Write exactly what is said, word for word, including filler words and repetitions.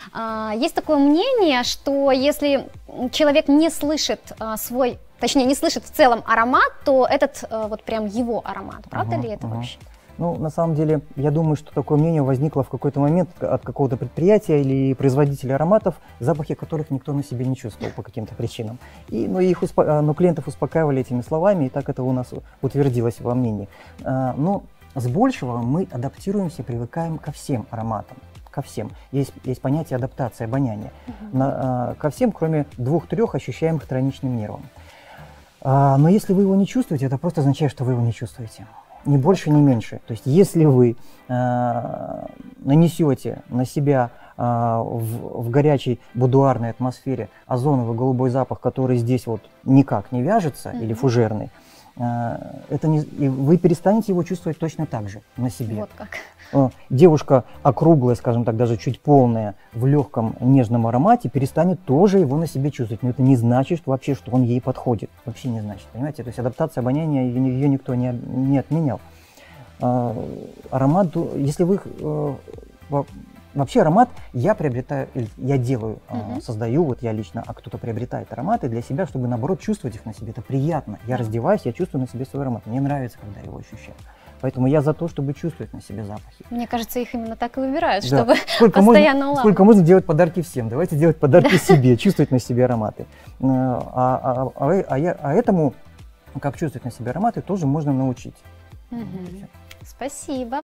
А, есть такое мнение, что если человек не слышит а, свой, точнее не слышит в целом аромат, то этот а, вот прям его аромат. Правда Ага, ли это ага. вообще? Ну, на самом деле, я думаю, что такое мнение возникло в какой-то момент от какого-то предприятия или производителя ароматов, запахи которых никто на себе не чувствовал по каким-то причинам. И, но, их успо... но клиентов успокаивали этими словами, и так это у нас утвердилось во мнении. А, но с большего мы адаптируемся, привыкаем ко всем ароматам. Ко всем. Есть, есть понятие адаптации обоняния. Угу. На, а, ко всем, кроме двух-трех ощущаемых тройничным нервом. А, но если вы его не чувствуете, это просто означает, что вы его не чувствуете. Ни больше, ни меньше. То есть, если вы э, нанесете на себя э, в, в горячей будуарной атмосфере озоновый голубой запах, который здесь вот никак не вяжется, mm-hmm. или фужерный, э, это не, и вы перестанете его чувствовать точно так же на себе. Вот как. Э, девушка округлая, скажем так, даже чуть полная, в легком нежном аромате, перестанет тоже его на себе чувствовать. Но это не значит что вообще, что он ей подходит. Вообще не значит, понимаете? То есть адаптация обоняния, ее, ее никто не, не отменял. Э, аромат, если вы... Э, вообще аромат я приобретаю, я делаю, uh-huh. создаю, вот я лично, а кто-то приобретает ароматы для себя, чтобы наоборот чувствовать их на себе. Это приятно. Я uh-huh. раздеваюсь, я чувствую на себе свой аромат. Мне нравится, когда я его ощущаю. Поэтому я за то, чтобы чувствовать на себе запахи. Мне кажется, их именно так и выбирают, да. чтобы сколько постоянно можно, улавливать. Сколько можно делать подарки всем? Давайте делать подарки себе, чувствовать на себе ароматы. А, а, а, а, я, а этому, как чувствовать на себе ароматы, тоже можно научить. Угу. Спасибо.